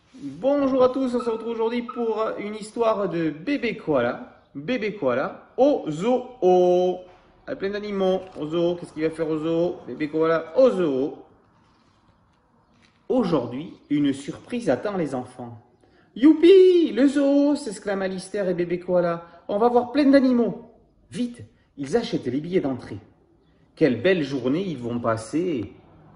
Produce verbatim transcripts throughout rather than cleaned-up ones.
Bonjour à tous, on se retrouve aujourd'hui pour une histoire de bébé koala. Bébé koala au zoo. Il y a plein d'animaux au zoo. Qu'est-ce qu'il va faire au zoo? Bébé koala au zoo. Aujourd'hui, une surprise attend les enfants. Youpi, le zoo, s'exclament Alistair et bébé koala. On va voir plein d'animaux. Vite, ils achètent les billets d'entrée. Quelle belle journée ils vont passer.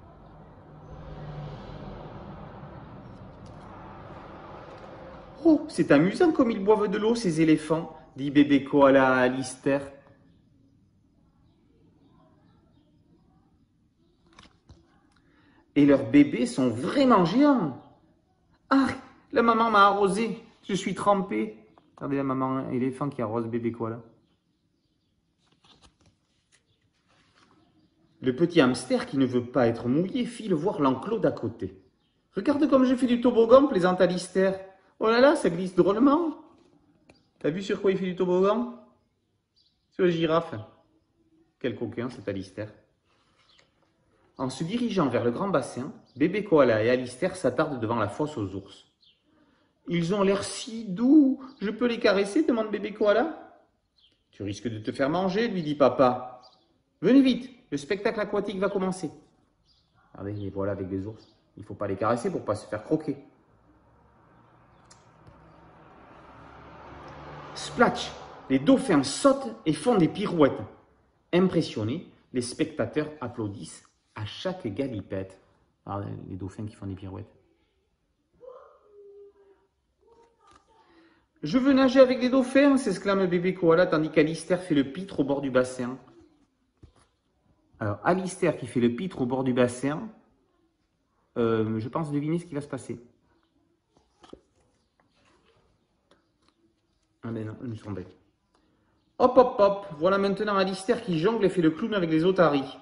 Oh, c'est amusant comme ils boivent de l'eau, ces éléphants, dit bébé koala à Alistair. Et leurs bébés sont vraiment géants. Ah, la maman m'a arrosé, je suis trempé. Regardez la maman éléphant qui arrose bébé koala. Le petit hamster qui ne veut pas être mouillé file voir l'enclos d'à côté. Regarde comme je fais du toboggan, plaisante Alistair. Oh là là, ça glisse drôlement. T'as vu sur quoi il fait du toboggan? Sur la girafe. Quel coquin, cet Alistair. En se dirigeant vers le grand bassin, bébé koala et Alistair s'attardent devant la fosse aux ours. Ils ont l'air si doux. Je peux les caresser, demande bébé koala. Tu risques de te faire manger, lui dit papa. Venez vite, le spectacle aquatique va commencer. Regardez, les voilà avec des ours. Il ne faut pas les caresser pour ne pas se faire croquer. Splatch! Les dauphins sautent et font des pirouettes. Impressionnés, les spectateurs applaudissent à chaque galipette. Regardez, les dauphins qui font des pirouettes. Je veux nager avec les dauphins, s'exclame bébé koala, tandis qu'Alistair fait le pitre au bord du bassin. Alors, Alistair qui fait le pitre au bord du bassin, euh, je pense deviner ce qui va se passer. Ah ben non, je me suis trompé. Hop, hop, hop, voilà maintenant Alistair qui jongle et fait le clown avec les otaries.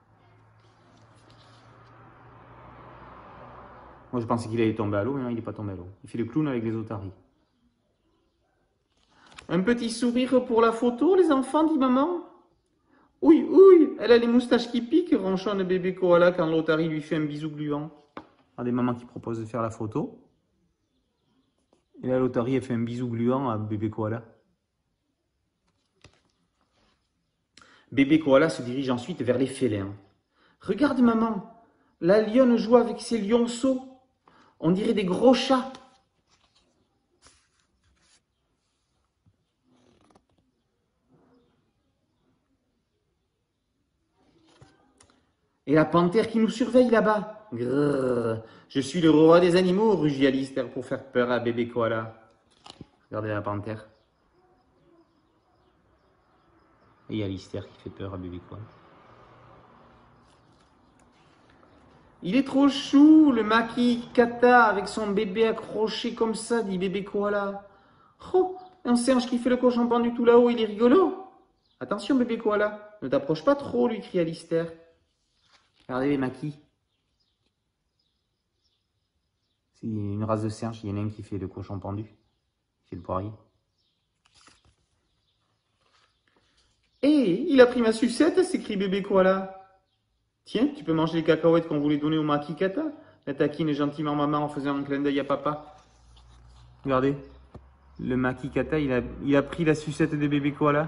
Moi, je pensais qu'il allait tomber à l'eau, mais non, il n'est pas tombé à l'eau. Il fait le clown avec les otaries. Un petit sourire pour la photo, les enfants, dit maman. Oui, oui, elle a les moustaches qui piquent, ronchonne bébé koala quand l'otarie lui fait un bisou gluant. Regardez maman qui propose de faire la photo. Et là, l'otarie, elle fait un bisou gluant à bébé koala. Bébé koala se dirige ensuite vers les félins. Regarde maman, la lionne joue avec ses lionceaux. On dirait des gros chats. Et la panthère qui nous surveille là-bas. Grrr, je suis le roi des animaux, rugit Alistair pour faire peur à bébé koala. Regardez la panthère. Et Alistair qui fait peur à bébé koala. Il est trop chou, le Maki Kata avec son bébé accroché comme ça, dit bébé koala. Oh, un singe qui fait le cochon pendu tout là-haut, il est rigolo. Attention bébé koala, ne t'approche pas trop, lui crie Alistair. Regardez les maquis. C'est une race de singe, il y en a un qui fait le cochon pendu, qui fait le poirier. Hé, il a pris ma sucette, s'écrie bébé koala. Tiens, tu peux manger les cacahuètes qu'on voulait donner au Maki Kata. La taquine gentiment maman en faisant un clin d'œil à papa. Regardez, le Maki Kata, il a, il a pris la sucette des bébés koala.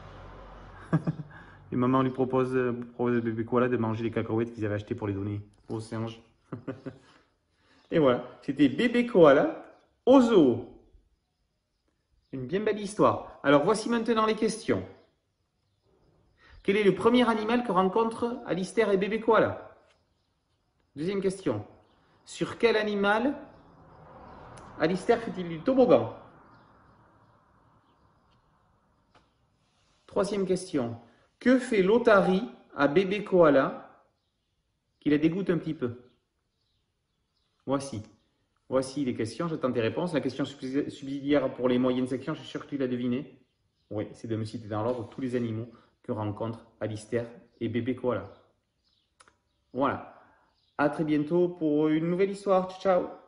Et maman lui propose, propose à bébé koala de manger les cacahuètes qu'ils avaient achetées pour les donner aux singes. Et voilà, c'était bébé koala au zoo. Une bien belle histoire. Alors voici maintenant les questions. Quel est le premier animal que rencontrent Alistair et bébé koala? Deuxième question. Sur quel animal Alistair fait-il du toboggan? Troisième question. Que fait l'otarie à bébé koala qui la dégoûte un petit peu? Voici. Voici les questions, j'attends tes réponses. La question subsidiaire pour les moyennes sections, je suis sûr que tu l'as deviné. Oui, c'est de me citer dans l'ordre tous les animaux que rencontrent Alistair et bébé koala. Voilà. À très bientôt pour une nouvelle histoire. Ciao, ciao.